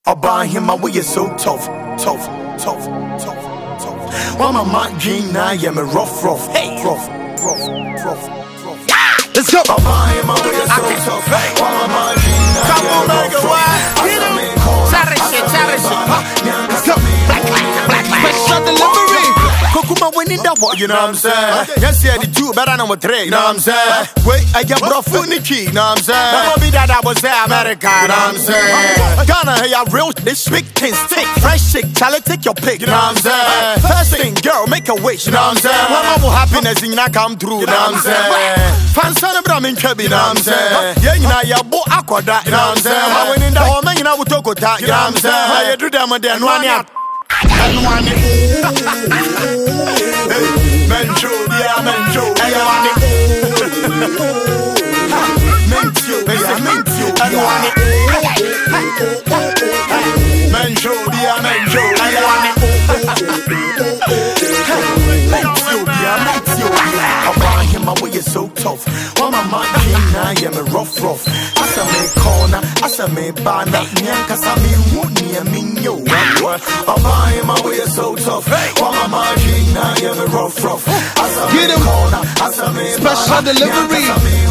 I buy him my way is so tough. Why my mind dream now, yeah, me rough. Hey, rough. Let's go. I buy him my way is so tough. Why my mind dream now, yeah, me rough. Let's go. Black. Special delivery. Kokuma winning that what, you know what I'm saying? Yes, yeah, the two better number three, you know what I'm saying? Wait, I get brought food in the key, you know what I'm saying? Never be that I was there, America, you know what I'm saying? Ghana, hey, I real, this big things, take fresh shit, Charlie, take your pick, you know what I'm saying? First thing, girl, make a wish, you know what I'm saying? One more happiness, you know, come through, you know what I'm saying? Fans on the Brahmin Kebi, you know what I'm saying? Yeah, you know, you're both aquada, you know what I'm saying? I went in the home, you know, we talk about that, you know what I'm saying? How you do them, and then one year. Menjo, yeah, Menjo, I buy him my way is so tough. Why my mind came now, yeah, me rough. As I make corner, as I make banana, cause I mean, wouldn't you mean yo? I buy him my way is so tough. Why my mind came now, yeah, me rough. As I make corner, as I make special delivery.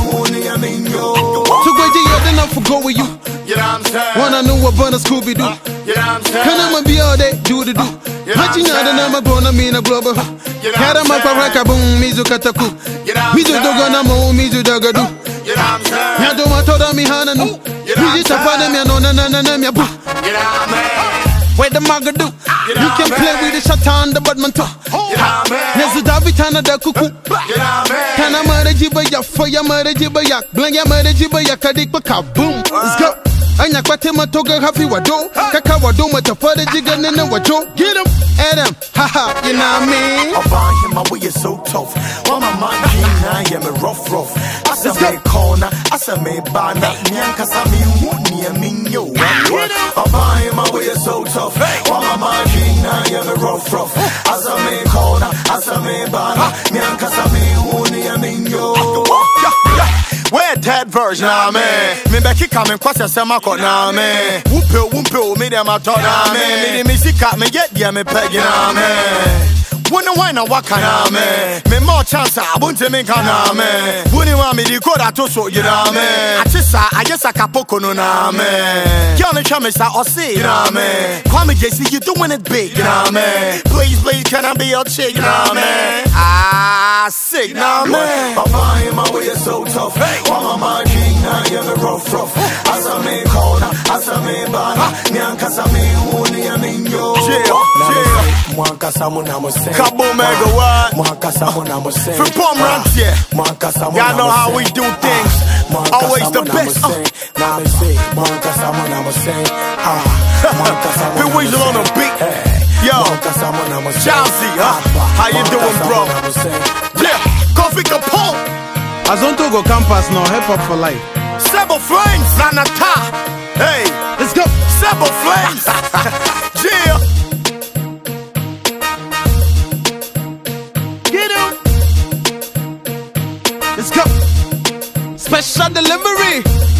To go to you, then I forgo with you. You know what I'm saying? Wanna know what Bonner Scooby do? You know what I'm saying? Can I be all day, do the do? Matching out the number, Bona mean a global. Kada Makaraka boom, Mizu Kataku. Mizu Dogana mo, Mizu Dogadu. You know what I'm saying? Yado Matoda Mihana no. Mizu Tapadamia no Nanamia. You know what I mean? Where the Magadu? You can play with the Shatan, the Badmanto. Nezu Davitana da Kuku. Kana Marajiba for your Marajiba yak, Blanga Marajiba Yakadik boom. Let's go. Anya kwatema toga happy wado kaka wado mata fara jiga nene wajo get him Adam haha you know what I mean I buy him my way is so tough why my mind came now yeah me rough as I make corner as I make banana nyanka sami wuni ya minyo I buy him my way is so tough why my mind came now yeah me rough as I make corner as I make banana nyanka sami wuni ya minyo where that version, nah man. Me Becky coming, cause I say my call, nah man. Whoop, me them a talk, nah man. Me see cat, me get yeah, me peg, nah man. Wouldn't why now what kind of man? Me more chance, I won't make a nah man. Wouldn't want me to go that also, you know man. I guess I capoko, no nah man. Can't come and start or see, you know man. Call me JC, you doing it big, you know man. Please, can I be your chick, you know man? Sick, nah man. I find my way is so tough. Why my king now, yeah, me rough. As I make corner, as I make banana, nyanka sa me uni ya minyo. Yeah. Mwanka samu na mose. Kabo mega what? Mwanka samu na mose. From Palm Ranch, yeah. Mwanka samu na mose. Y'all know how we do things. Always the best. Now me say, Mwanka samu na mose. Mwanka samu. Been Weasel on the beat. Yo, Chelsea, how you doing, bro? Yeah, Coffee Capone. Azonto campus now, hip hop for life. Sebo Flames, Nanata. Hey, let's go. Sebo Flames. Yeah. Get him. Let's go. Special delivery.